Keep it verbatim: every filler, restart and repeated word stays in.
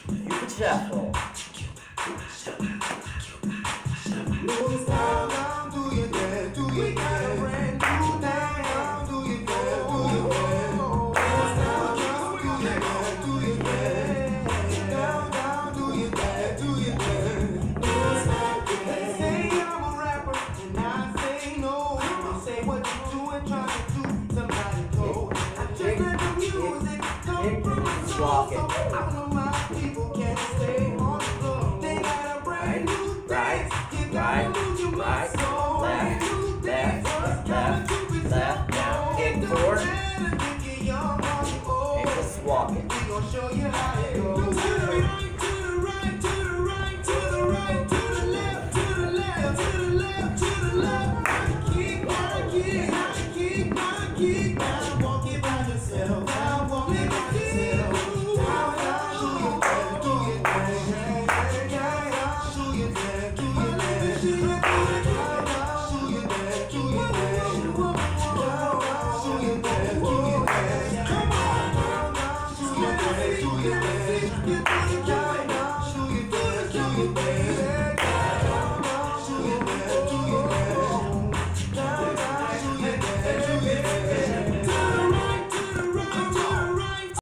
Cupid Shuffle. Walk it. Right, right, right, right, left, left, left, left. Now kick forward and just walk it. Yeah.